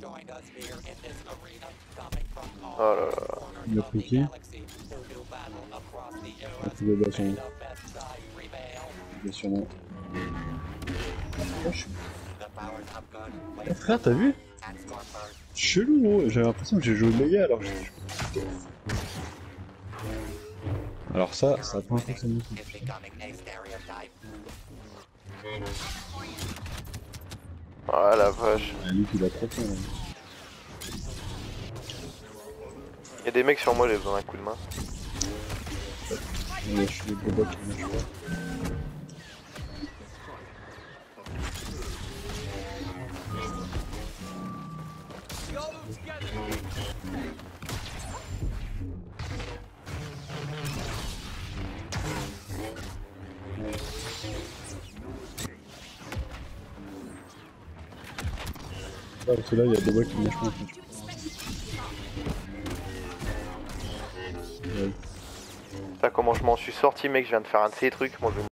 Oh là là. Il a pris qui? Ah, tu veux bien son... Bien sûr, non. Oh, eh, frère, t'as vu? Chelou, gros. J'avais l'impression que j'ai joué méga alors que j'ai... Alors ça a pas fonctionné. Ah la vache. Ah, lui, il a trop faim. Y'a des mecs sur moi, j'ai besoin d'un coup de main. Je suis des gros bots qui marchent pas. Ah, parce que là, il y a des bots qui marchent pas en fait. Ouais. Putain, comment je m'en suis sorti, mec, je viens de faire un de ces trucs, moi je